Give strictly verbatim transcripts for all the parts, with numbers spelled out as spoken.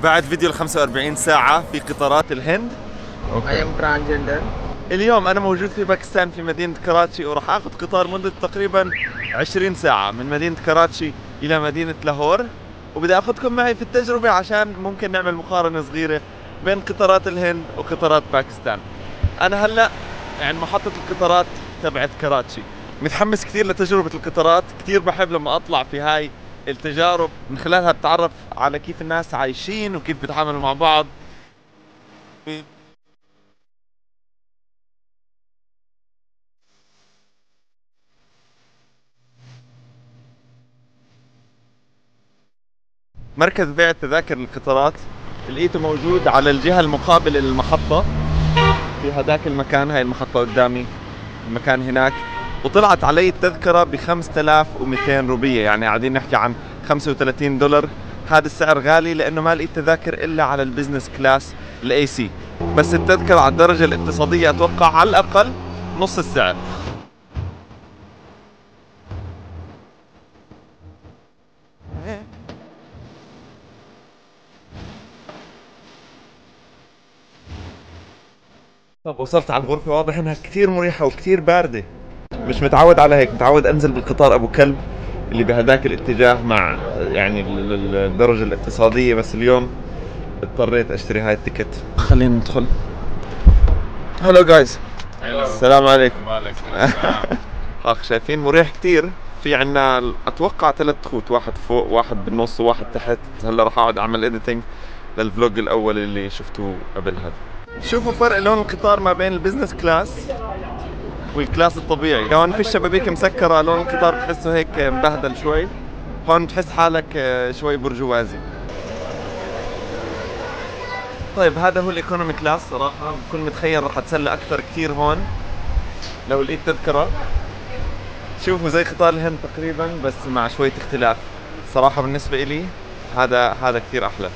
بعد فيديو ال خمسة وأربعين ساعة في قطارات الهند. I am transgender. اليوم أنا موجود في باكستان في مدينة كراتشي، وراح آخذ قطار مدة تقريبا عشرين ساعة من مدينة كراتشي إلى مدينة لاهور، وبدي آخذكم معي في التجربة عشان ممكن نعمل مقارنة صغيرة بين قطارات الهند وقطارات باكستان. أنا هلأ يعني محطة القطارات تبعت كراتشي، متحمس كثير لتجربة القطارات، كثير بحب لما أطلع في هاي التجارب من خلالها بتعرف على كيف الناس عايشين وكيف بيتعاملوا مع بعض. مركز بيع تذاكر القطارات لقيته موجود على الجهة المقابلة للمحطة في هذاك المكان. هاي المحطة قدامي، المكان هناك، وطلعت علي التذكرة ب خمسة آلاف ومئتين روبية، يعني قاعدين نحكي عن خمسة وثلاثين دولار. هذا السعر غالي لأنه ما لقيت تذاكر إلا على البزنس كلاس الاي سي، بس التذكرة على الدرجة الاقتصادية أتوقع على الأقل نص السعر. طب وصلت على الغرفة، واضح انها كثير مريحة وكثير باردة، مش متعود على هيك، متعود انزل بالقطار ابو كلب اللي بهذاك الاتجاه مع يعني الدرجة الاقتصادية، بس اليوم اضطريت اشتري هاي التيكت. خلينا ندخل. هلو جايز. السلام عليكم. وعليكم السلام. هاك شايفين مريح كثير. في عنا اتوقع ثلاث خطوط، واحد فوق واحد بالنص وواحد تحت. هلا راح اقعد اعمل اديتنج للفلوج الاول اللي شفتوه قبل هذا. شوفوا فرق لون القطار ما بين البزنس كلاس والكلاس الطبيعي. هون في الشبابيك مسكرة، لون القطار بتحسه هيك مبهدل شوي، هون بتحس حالك شوي برجوازي. طيب هذا هو الايكونومي كلاس. صراحة بكون متخيل راح اتسلى اكثر كثير هون لو لقيت تذكرة. شوفوا زي قطار الهند تقريبا بس مع شوية اختلاف. صراحة بالنسبة إلي هذا هذا كثير احلى.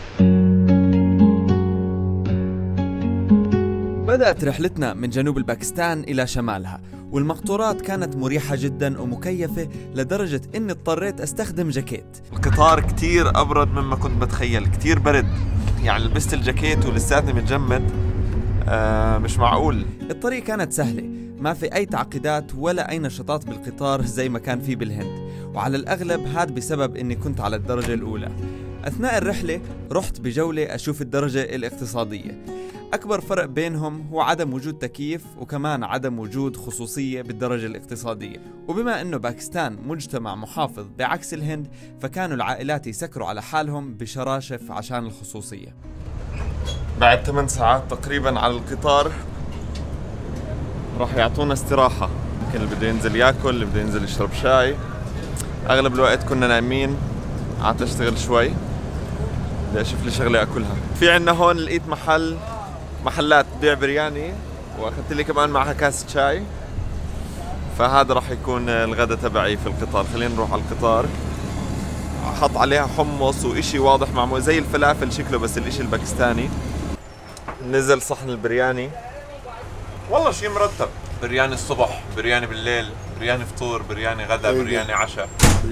بدأت رحلتنا من جنوب الباكستان إلى شمالها، والمقطورات كانت مريحة جدا ومكيفة لدرجة إني اضطريت أستخدم جاكيت. القطار كتير أبرد مما كنت بتخيل، كتير برد، يعني لبست الجاكيت ولساتني متجمد. آه مش معقول. الطريق كانت سهلة، ما في أي تعقيدات ولا أي نشاطات بالقطار زي ما كان في بالهند، وعلى الأغلب هذا بسبب إني كنت على الدرجة الأولى. أثناء الرحلة رحت بجولة أشوف الدرجة الاقتصادية. أكبر فرق بينهم هو عدم وجود تكييف، وكمان عدم وجود خصوصية بالدرجة الاقتصادية. وبما أنه باكستان مجتمع محافظ بعكس الهند، فكانوا العائلات يسكروا على حالهم بشراشف عشان الخصوصية. بعد ثمان ساعات تقريبا على القطار راح يعطونا استراحة. يمكن اللي بده ينزل ياكل، اللي بده ينزل يشرب شاي. أغلب الوقت كنا نايمين، قعدت أشتغل شوي، بدي أشوف لي شغلة أكلها. في عنا هون لقيت محل محلات بيع برياني، واخذت لي كمان معها كاسة شاي، فهذا راح يكون الغداء تبعي في القطار. خلينا نروح على القطار. حط عليها حمص وإشي واضح معمول زي الفلافل شكله، بس الإشي الباكستاني. نزل صحن البرياني، والله شيء مرتب. برياني الصبح، برياني بالليل، برياني فطور، برياني غدا، برياني عشاء.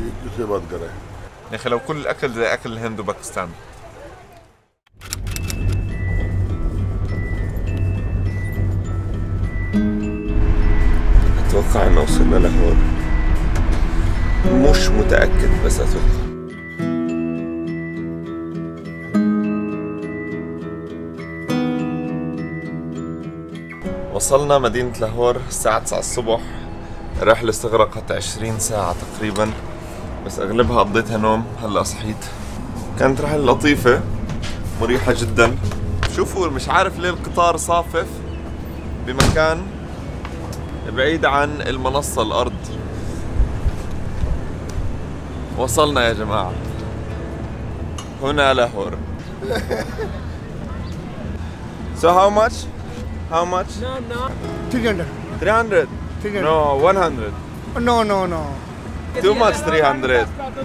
يا اخي لو كل الاكل زي اكل الهند وباكستان. اتوقع انه وصلنا لهون، مش متاكد بس اتوقع. وصلنا مدينة لاهور الساعة تسعة الصبح. الرحلة استغرقت عشرين ساعة تقريبا، بس اغلبها قضيتها نوم. هلا صحيت. كانت رحلة لطيفة مريحة جدا. شوفوا مش عارف ليه القطار صافف بمكان بعيد عن المنصة الأرض. وصلنا يا جماعة، هنا لاهور. So how much? How much? No, no. three hundred. three hundred? three hundred. No, one hundred. No, no, no. Too much three hundred.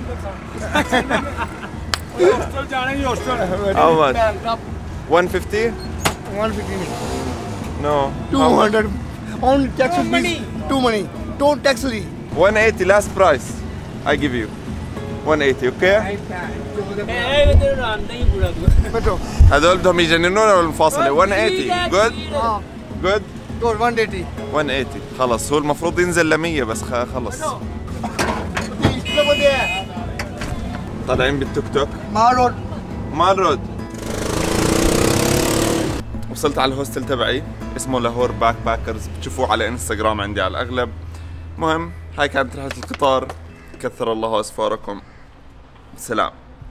How much? one fifty? one fifty. No. two hundred. Only tax money. Two money. Don't tax me. one eighty last price. I give you. مية وثمانين اوكي؟ Metro. هذول بدهم يجننونا بالمفاصلة. مية وثمانين جود؟ Ah, جود؟ good. one eighty. مية وثمانين خلص. هو المفروض ينزل ل مية بس خ- خلص. طالعين بالتوك توك. Mall Road. مال رود. وصلت على الهوستل تبعي اسمه لاهور باك باكرز، بتشوفوه على انستغرام عندي على الاغلب. مهم هاي كانت رحلة القطار، كثر الله اسفاركم، سلام.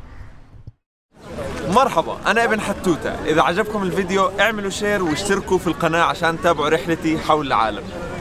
مرحبا، انا ابن حتوتة. اذا عجبكم الفيديو اعملوا شير واشتركوا في القناة عشان تتابعوا رحلتي حول العالم.